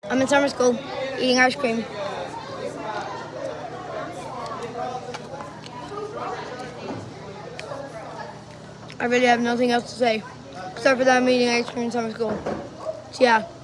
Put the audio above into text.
I'm in summer school, eating ice cream. I really have nothing else to say, except for that I'm eating ice cream in summer school. So yeah.